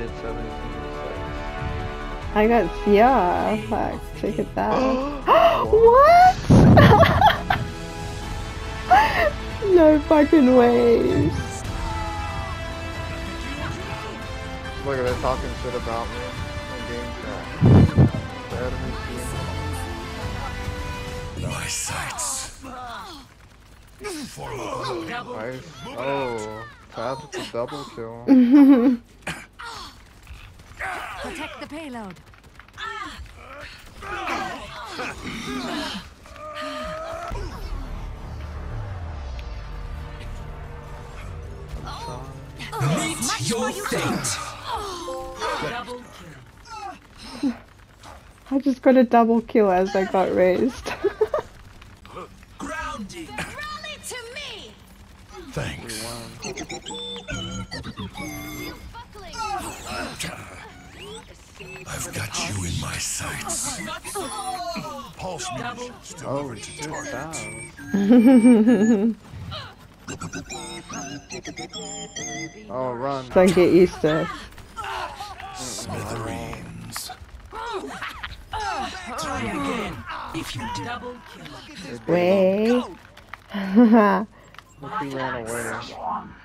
did 17 I got, yeah, fuck, look at that. What? No fucking ways. Look at that talking shit about me on game chat. The enemy team. My sights. Nice. Oh, Taz with the double kill. Protect the payload. Meet your fate. I just got a double kill as I got raised. Grounding. Rally to me. Thanks. I've got you in my sights. Pulse munition still over to target. Oh, run. Don't get used to it. Smithereens. Try again if you double kill. Wait. Look, he ran away.